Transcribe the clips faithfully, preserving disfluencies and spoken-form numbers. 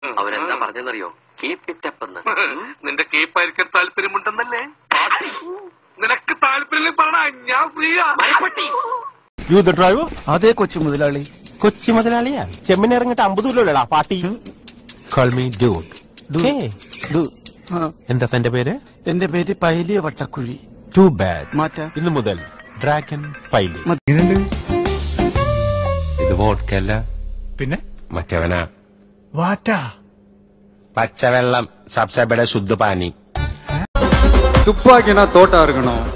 അവരെന്താ പറഞ്ഞെന്നറിയോ? Keep it up എന്ന്. നിന്റെ കീപ്പായിരിക്കാൻ താല്പര്യമുണ്ടെന്നല്ലേ? നിനക്ക് താല്പര്യം പറഞ്ഞ ഞാൻ ഫ്രീയാ. You the driver? അതേ കൊച്ചു മുതലാളി. കൊച്ചി മുതലാളിയാ? ചെമ്മിന് ഇറങ്ങിട്ട് അമ്പത് കിലോടാ പാട്ടി. Call me dude. എന്താ തന്റെ പേര്? എന്റെ പേര് പൈലിയ വട്ടക്കുഴി. Too bad. മാറ്റാ. ഇന്നു മുതൽ ഡ്രാഗൺ പൈലി. ഇത് വോഡ്കല്ല, പിന്നെ മറ്റവനാ വാറ്റാ. പച്ചവെള്ളം സബ്സബയുടെ ശുദ്ധ പാനി. துப்பாக்கினா தோட்டா இருக்கணும்,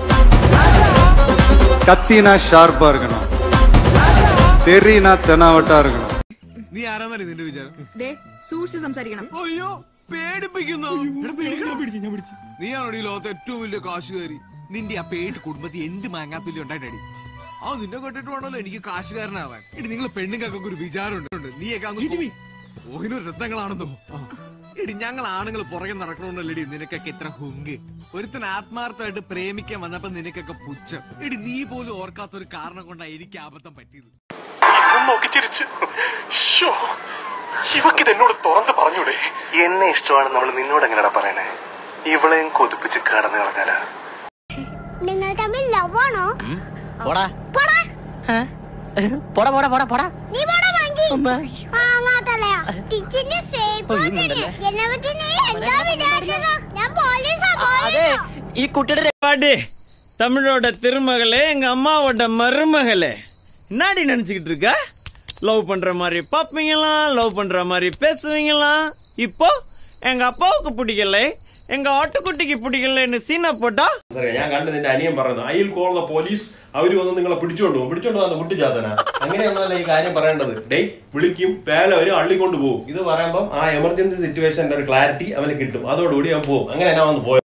கத்தினா ஷார்ப்பா இருக்கணும், தெரியனா தெனாவட்டா இருக்கணும். നീ ആരാന്നറിയ നിന്റെ വിചാരം? സൂക്ഷിച്ച് സംസാരിക്കണം. അയ്യോ പേടിപ്പിക്കുന്നു. നീയാണോ ഈ ലോകത്തെ ഏറ്റവും വലിയ കാശുകാരി? നിന്റെ ആ പേട്ട് കുടുംബത്തിൽ എന്ത് മാങ്ങാത്തുല്യം ഉണ്ടായിട്ടടി? ആ നിന്നെ കേട്ടിട്ട് വേണമല്ലോ എനിക്ക് കാശുകാരനാവാൻ. എടി നിങ്ങൾ പെണ്ണുങ്ങൾക്കൊക്കെ ഒരു വിചാരമുണ്ട്. നീയൊക്കെ ഓഹിനൂർ രത്നങ്ങളാണെന്നോ? എടി ഞങ്ങൾ ആണുങ്ങൾ പുറകെ നടക്കണമെന്നല്ലേടി നിനക്കൊക്കെ ഇത്ര ഹുങ്ക്. ഒരുത്തൻ ആത്മാർത്ഥമായിട്ട് പ്രേമിക്കാൻ വന്നപ്പോ നിനക്കൊക്കെ പുച്ഛം. എടി നീ പോലും ഓർക്കാത്ത ഒരു കാരണം കൊണ്ടാണ് എനിക്ക് അബദ്ധം പറ്റിയത്. നോക്കി ചിരിച്ച് ഇവക്കിത് എന്നോട് തുറന്ന് പറഞ്ഞൂടെ? എന്നെ ഇഷ്ടമാണ് നമ്മൾ നിന്നോട് എങ്ങനെയാ പറയണേ? ഇവളെയും കൊതിപ്പിച്ച് കടന്നു കളഞ്ഞാലാ? നിങ്ങൾ തമ്മിൽ ലവ് ആണോ? പോടാ പോടാ പോടാ പോടാ പോടാ. നീ പോടാ വാങ്ങി. അങ്ങാത്തല്ലയാ ടീച്ചറിന്റെ ഫേവറേറ്റ് എന്നെ പറ്റി നീ എന്താ വിചാരിച്ചത്? ഞാൻ പോലീസാ. അതെ, ഈ കുട്ടിയുടെ பாட்டி தமிழோட திருமகளே, எங்க அம்மாவோட மருமகளே, என்னடி நினைச்சுக்கிட்டு இருக்க? லவ் பண்ற மாதிரி பாப்பீங்களாம், லவ் பண்ற மாதிரி பேசுவீங்களாம். இப்போ எங்க அப்பாவுக்கு பிடிக்கல, എങ്ക ആട്ടുകുട്ടിക്ക് പിടിക്കലെന്ന് സീന പോട്ടാ. ഞാൻ കണ്ട് നിന്റെ അനിയൻ പറഞ്ഞു I will call the police, അവര് വന്ന് നിങ്ങളെ പിടിച്ചോണ്ട് പോകും. പിടിച്ചോണ്ട് വന്ന് കുട്ടിച്ചാത്തനാ? അങ്ങനെയൊന്നുമല്ല ഈ കാര്യം പറയേണ്ടത്. ഡേ വിളിക്കും, പേല അവര് അള്ളിക്കൊണ്ട് പോകും. ഇത് പറയുമ്പോൾ ആ എമർജൻസി സിറ്റുവേഷന്റെ ഒരു ക്ലാരിറ്റി അവന് കിട്ടും. അതോടുകൂടി അവൻ പോകും. അങ്ങനെ ഞാൻ വന്ന് പോയത്.